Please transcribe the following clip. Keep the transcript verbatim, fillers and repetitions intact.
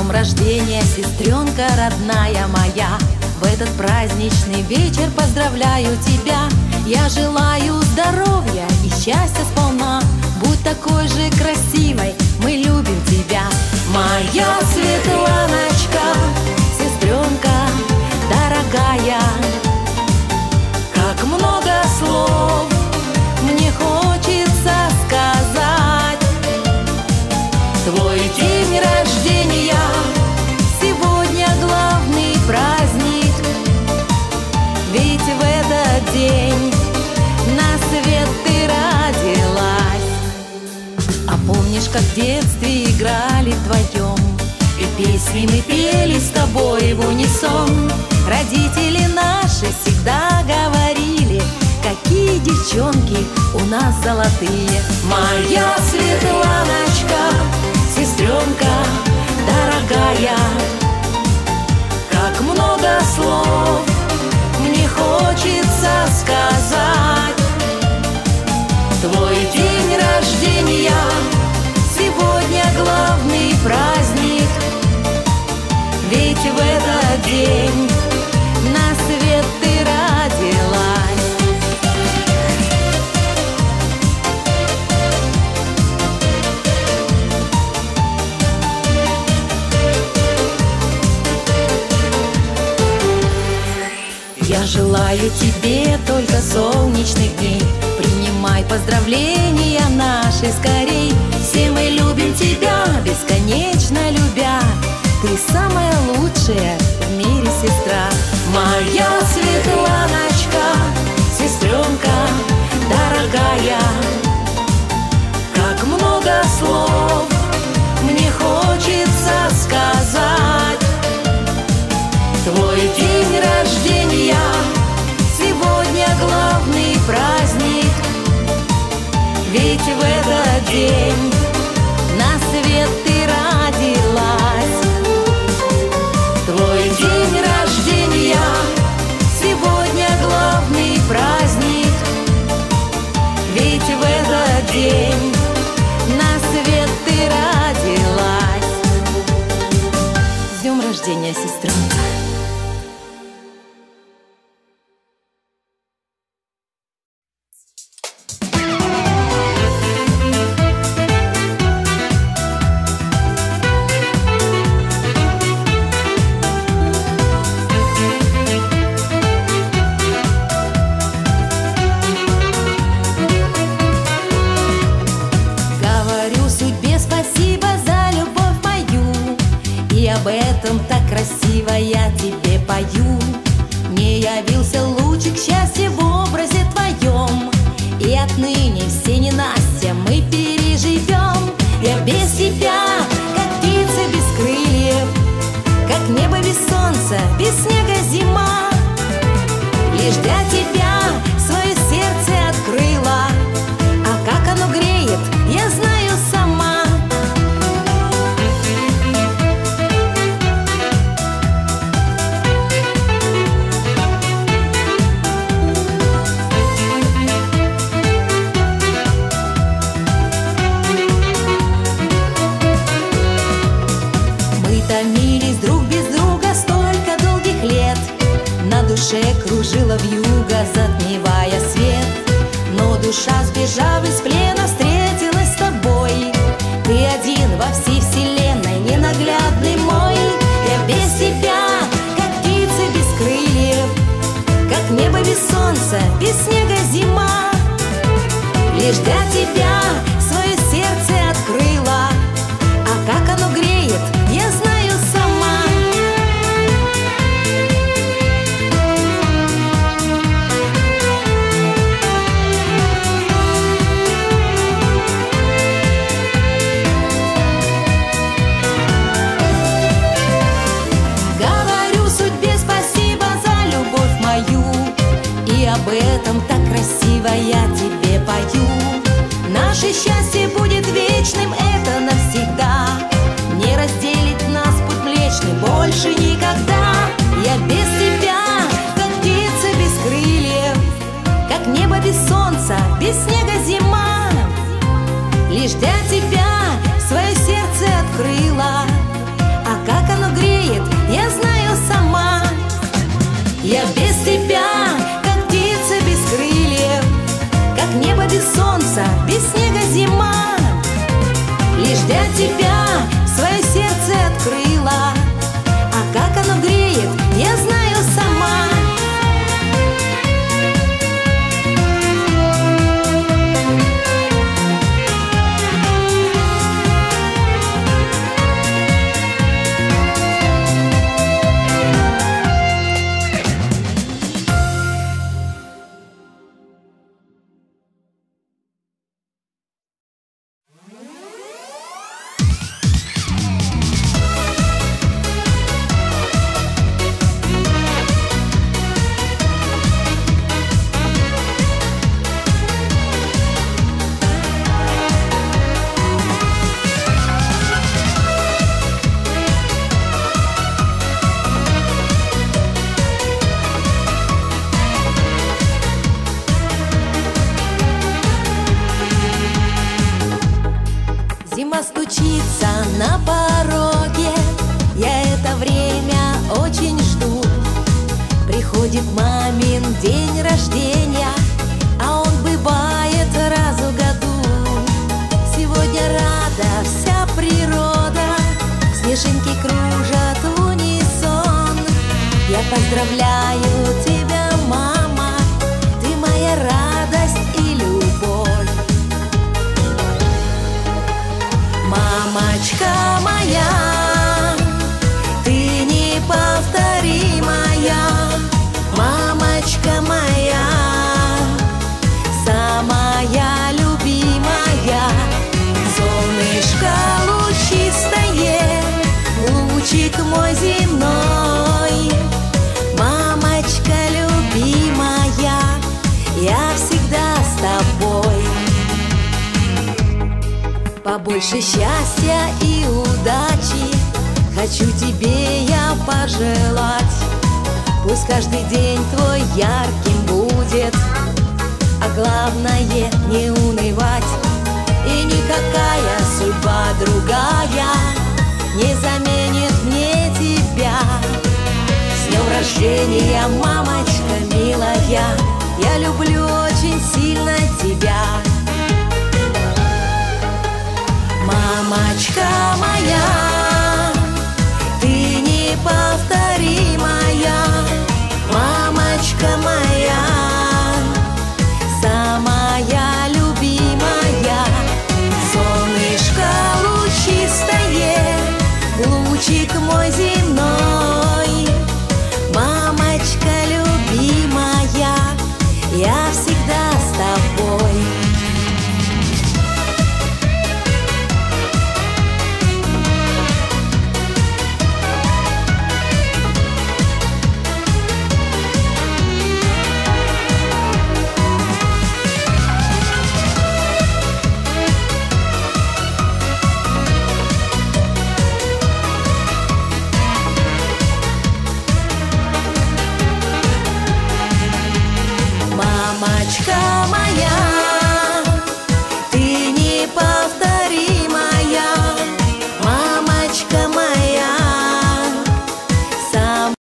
днем рождения, сестренка родная моя! В этот праздничный вечер поздравляю тебя. Я желаю здоровья и счастья сполна. Будь такой же красивой, мы любим тебя. Моя Светланочка, сестренка дорогая, как много слов мне хочется сказать. Твой день рождения сегодня главный праздник, ведь в этот день на свет ты родилась. А помнишь, как в детстве играли вдвоем, и песни мы пели с тобой в унисон? Родители наши всегда говорили, какие девчонки у нас золотые. Моя Светланочка, сестренка дорогая, как много слов мне хочется сказать. Твой день рождения сегодня главный праздник, ведь в этот день на свет ты родилась. Я желаю тебе только солнечных дней. Принимай поздравления наши скорей. Все мы любим тебя, бесконечно любя. Ты самая лучшая в мире сестра. Моя Светланочка, сестренка дорогая, как много слов мне хочется сказать. Твой день рождения сегодня главный праздник, ведь в этот день на свет ты родилась. Твой день рождения сегодня главный праздник, ведь в этот день на свет ты родилась. С днем рождения, сестренка! Об этом так красиво я тебе пою. Мне явился лучик счастья в образе твоем, и отныне все ненастья мы переживем. Я без тебя, как птица без крыльев, как небо без солнца, без снега зима. Лишь для тебя свое сердце открыла, а как оно греет, я знаю сама. Томились друг без друга столько долгих лет, на душе кружила вьюга, затмевая свет. Но душа, сбежав из плена, встретилась с тобой. Ты один во всей вселенной, ненаглядный мой. Я без тебя, как птица без крыльев, как небо без солнца, без снега зима. Лишь для тебя свое сердце открыла, а как оно греет, я знаю сама. Говорю судьбе спасибо за любовь мою, и об этом так красиво я тебе пою. солнца, без снега зима. Лишь для тебя свое сердце открыла, а как оно греет, я знаю сама. Зима стучится на пороге, я это время очень жду. Приходит мамин день рождения, а он бывает раз в году. Сегодня рада вся природа, снежинки кружат в унисон. Я поздравляю тебя, мама, ты моя радость и любовь. Мамочка моя, ты неповторимая. Мамочка моя, самая любимая. Солнышко лучистое, лучик мой земной. Мамочка любимая, я всегда с тобой. Побольше счастья и удачи хочу тебе я пожелать. Пусть каждый день твой ярким будет, а главное не унывать. И никакая судьба другая не заменит мне тебя. С днем рождения, мамочка милая, я люблю очень сильно тебя. Мамочка моя, ты неповторимая. Мамочка моя, самая любимая. Солнышко лучистое, лучик мой земной. Мамочка любимая, я всегда с тобой. Мамочка моя,